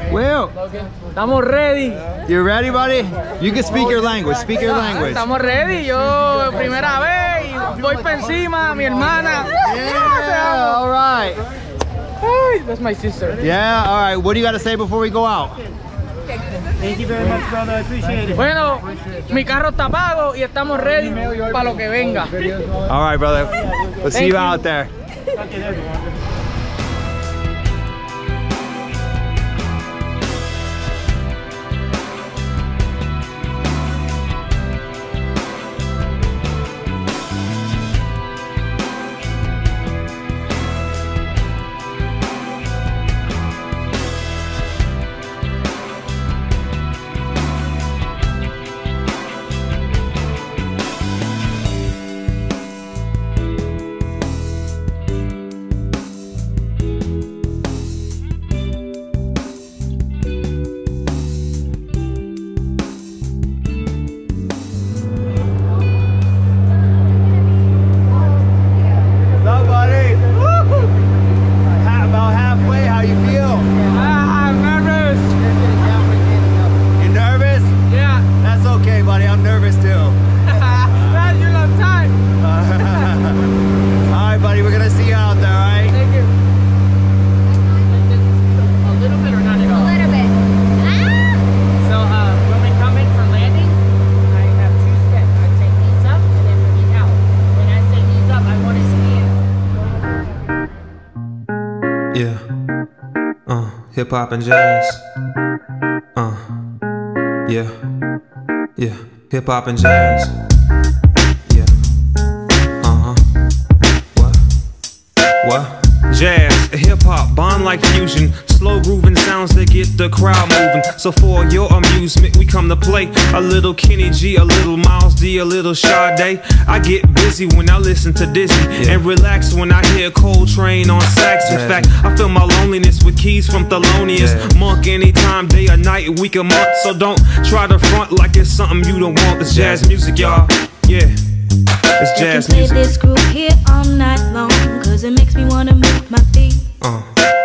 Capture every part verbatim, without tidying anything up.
Will, Estamos ready. you ready, buddy? You can speak your language. Speak your language. Estamos ready. Yo, primera vez, y voy para encima, mi hermana. Yeah, all right. Hey, that's my sister. Yeah, all right. What do you got to say before we go out? Thank you very much, brother. I appreciate it. Bueno, mi carro está pago y estamos ready para lo que venga. All right, brother. We'll see Thank you you. out there. Yeah, uh, hip hop and jazz. Uh, yeah, yeah, hip hop and jazz. Yeah, uh huh. What? What? Jazz, hip hop, bond like fusion. Slow grooving sounds that get the crowd moving. So for your amusement, we come to play a little Kenny G, a little Miles D, a little Sade. I get busy when I listen to Dizzy, yeah, and relax when I hear Coltrane on sax. In yeah. fact, I feel my loneliness with keys from Thelonious yeah. Monk. Anytime, day or night, week or month. So don't try to front like it's something you don't want. It's jazz music, y'all. Yeah, it's jazz music. I can play this groove here all night long, cause it makes me wanna move my feet. Uh.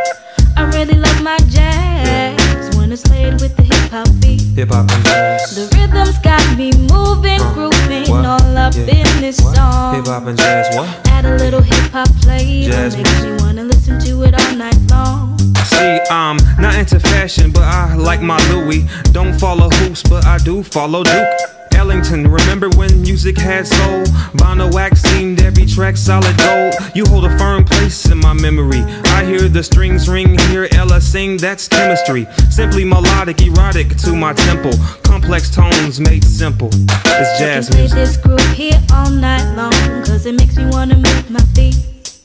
I really love my jazz, yeah, when it's played with the hip hop beat. Hip hop and jazz. The rhythm's got me moving, uh, grooving, what? all up yeah. in this what? song. Hip hop and jazz, what? Add a little hip hop flavor, jazz makes music. me wanna listen to it all night long. See, I'm not into fashion, but I like my Louis. Don't follow hoops, but I do follow Duke Ellington. Remember when music had soul? Bono Wax seemed every track solid gold. You hold a firm place in my memory. I hear the strings ring, hear Ella sing, that's chemistry. Simply melodic, erotic to my temple. Complex tones made simple. It's jazz I can music. play this groove here all night long, cause it makes me wanna move my feet.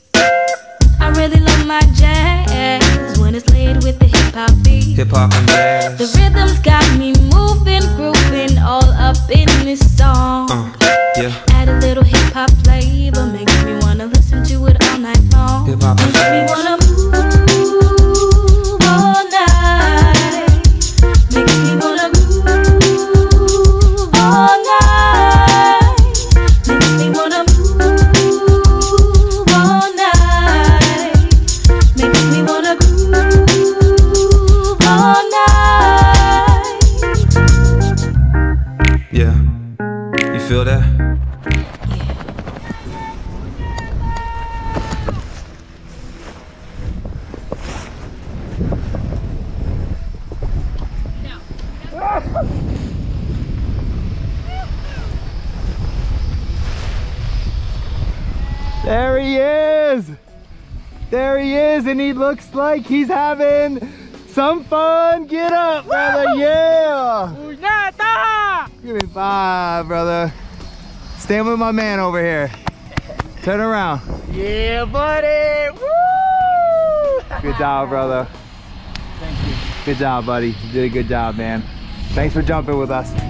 I really love my jazz when it's played with the hip hop beat. Hip hop and jazz. The rhythm's got me moving, grooving, all up in this song. Uh, yeah. Add a little hip hop flavor, makes me wanna listen to it all night long. Hip hop and makes jazz. me wanna move all night. Makes me wanna move all night. Makes me wanna move all night. Makes me wanna groove all night. Yeah, you feel that? There he is! There he is, and he looks like he's having some fun. Get up, brother, yeah! Give me five, brother. Stand with my man over here. Turn around. Yeah, buddy! Woo! Good job, brother. Thank you. Good job, buddy. You did a good job, man. Thanks for jumping with us.